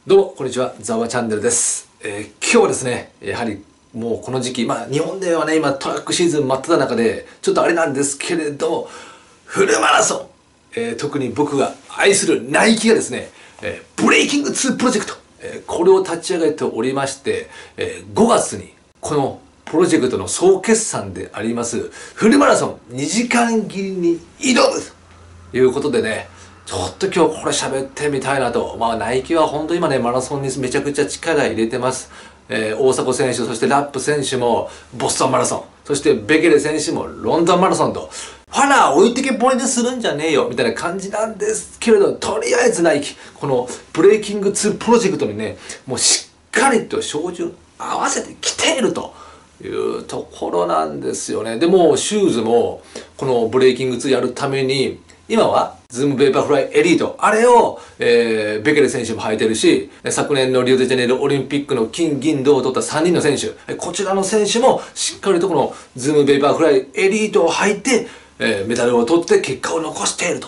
どうも、こんにちは。ザワチャンネルです。今日はですね、やはりもうこの時期、日本ではね、今トラックシーズン真っ只中で、ちょっとあれなんですけれど、フルマラソン、特に僕が愛するナイキがですね、ブレイキング2プロジェクト、これを立ち上げておりまして、5月にこのプロジェクトの総決算であります、フルマラソン2時間切りに挑むということでね、ちょっと今日これ喋ってみたいなと。ナイキは本当今ね、マラソンにめちゃくちゃ力入れてます。大迫選手、そしてラップ選手もボストンマラソン、そしてベケレ選手もロンドンマラソンと、ファラー置いてけぼりにするんじゃねえよみたいな感じなんですけれど、とりあえずナイキ、このブレイキング2プロジェクトにね、もうしっかりと照準合わせてきているというところなんですよね。でもシューズもこのブレイキング2やるために、今はズームベーパーフライエリート。あれを、ベケレ選手も履いてるし、昨年のリオデジャネイロオリンピックの金銀銅を取った3人の選手。こちらの選手もしっかりとこのズームベーパーフライエリートを履いて、メダルを取って結果を残していると。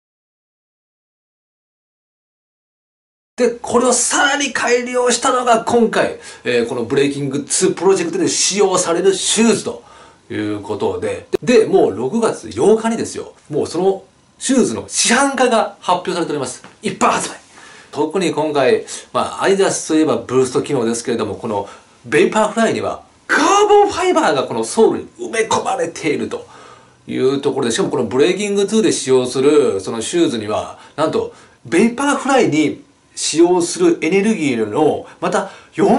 で、これをさらに改良したのが今回、このブレイキング2プロジェクトで使用されるシューズということで、もう6月8日にですよ、もうそのシューズの市販化が発表されております。一般発売。特に今回、アディダスといえばブースト機能ですけれども、このベイパーフライにはカーボンファイバーがこのソールに埋め込まれているというところで、しかもこのブレイキング2で使用するそのシューズには、なんとベイパーフライに使用するエネルギーのまた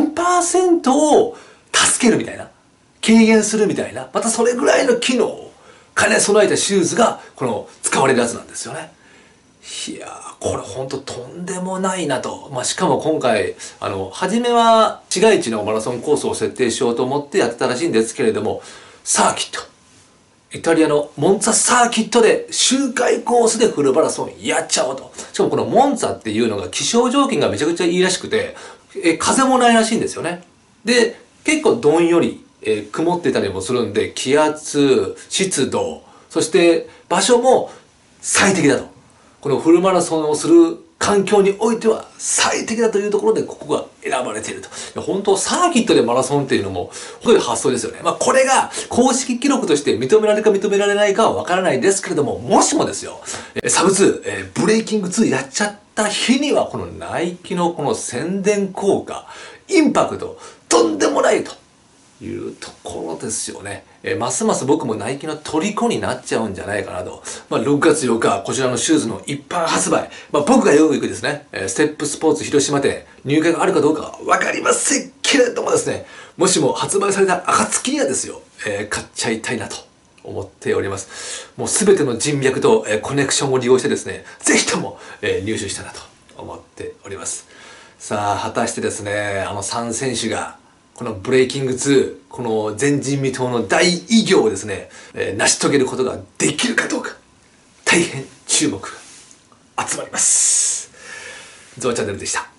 4% を助けるみたいな。軽減するみたいな。またそれぐらいの機能を兼ね備えたシューズがこの使われるやつなんですよね。いやー、これほんととんでもないなと。しかも今回、初めは市街地のマラソンコースを設定しようと思ってやってたらしいんですけれども、サーキット。イタリアのモンツァサーキットで周回コースでフルマラソンやっちゃおうと。しかもこのモンツァっていうのが気象条件がめちゃくちゃいいらしくて、風もないらしいんですよね。で、結構どんより、曇ってたりもするんで、気圧、湿度、そして場所も最適だと。このフルマラソンをする環境においては最適だというところでここが選ばれていると。本当サーキットでマラソンっていうのも本当に発想ですよね。これが公式記録として認められるか認められないかはわからないですけれども、もしもですよ、サブ2、ブレイキング2やっちゃった日にはこのナイキのこの宣伝効果、インパクト、とんでもないというところですよね。ますます僕もナイキの虜になっちゃうんじゃないかなと。6月8日、こちらのシューズの一般発売。僕がよく行くですね、ステップスポーツ広島店、入会があるかどうかはわかりませんけれどもですね、もしも発売された暁にはですよ、買っちゃいたいなと思っております。もうすべての人脈と、コネクションを利用してですね、ぜひとも、入手したいなと思っております。さあ、果たしてですね、3選手が、このブレイキング2、この前人未到の大偉業をですね、成し遂げることができるかどうか、大変注目が集まります。ゾウチャンネルでした。